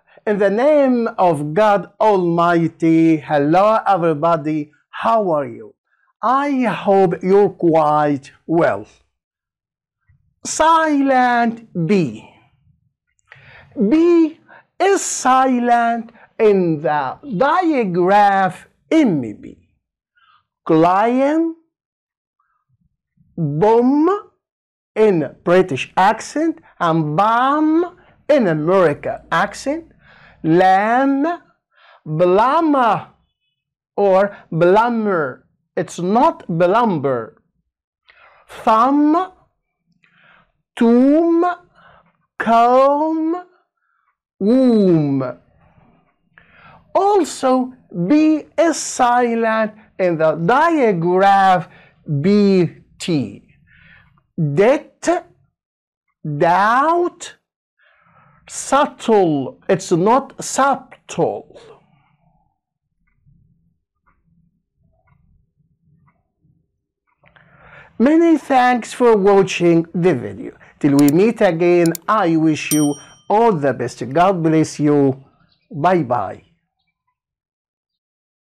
In the name of God Almighty, hello everybody, how are you? I hope you're quite well. Silent B. B is silent in the digraph MB. Climb, bomb in British accent and bam in American accent. Lamb, blama or blummer. It's not blumber. Thumb, tomb, comb, womb. Also, B is silent in the digraph BT. Det, doubt, subtle. It's not subtle. Many thanks for watching the video. Till we meet again, I wish you all the best. God bless you. Bye bye.